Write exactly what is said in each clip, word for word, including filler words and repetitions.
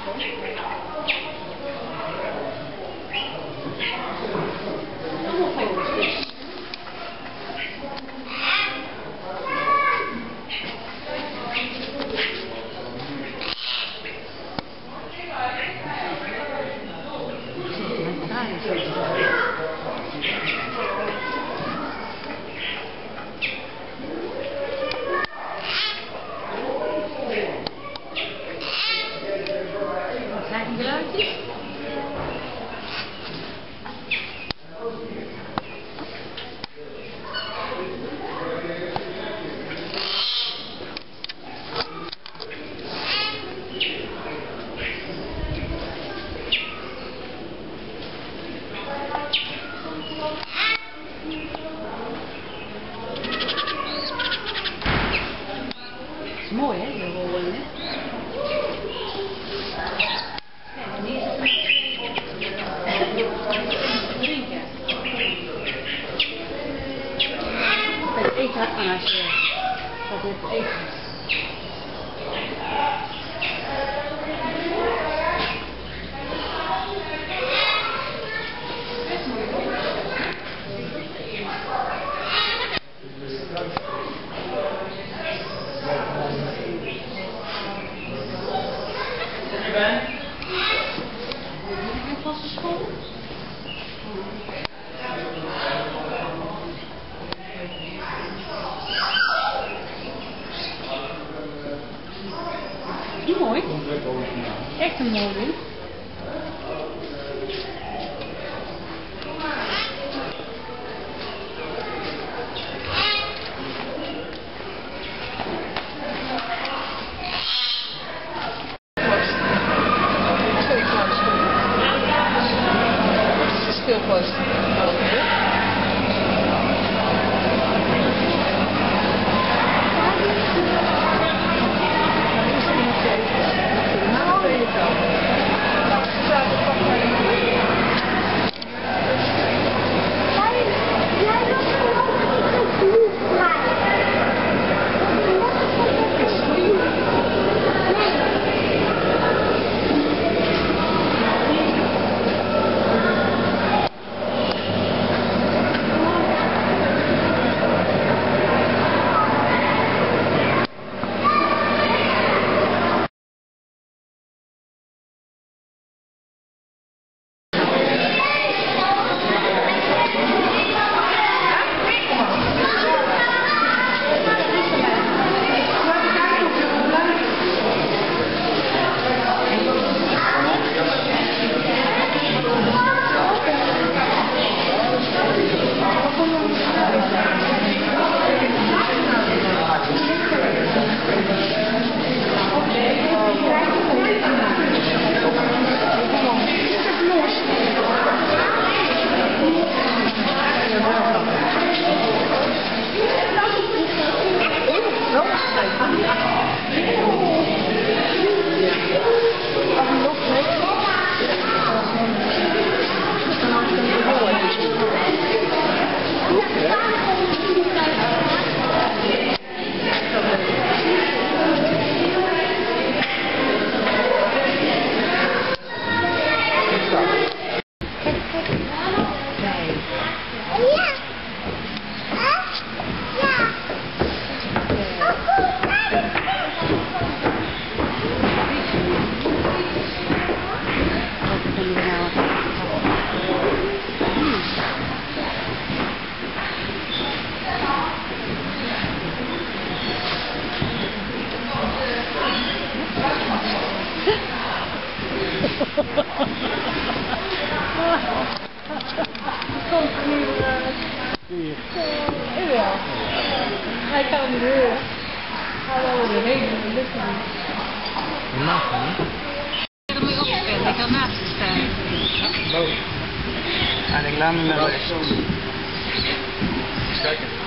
is mooi, hè, de rollen, hè? Ja, en hier is drinken. Bij het eten aan als je dat hebt eten. Die mooi. Echt een mooi. Speelpost. Jawel. Hij kan niet horen. Hij wil er heen, maar dat lukt niet. Dat mag niet. Ik moet je opstellen, ik kan naast je staan. Boven. En ik laat hem naar rechts. Kijk eens.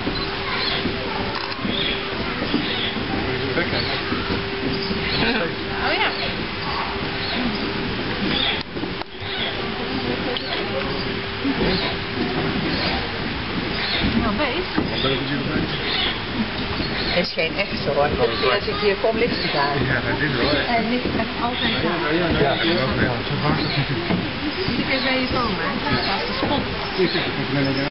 Oh ja. Nou, beest. Wat ben je natuurlijk mee? is geen echte hoor. Als ik hier kom, ligt hij daar. Ja, dat is wel. Hij ligt echt altijd daar. Ja, dat is wel. Zo vaak. Iedere keer bij je komen, hè? Dat is de spot.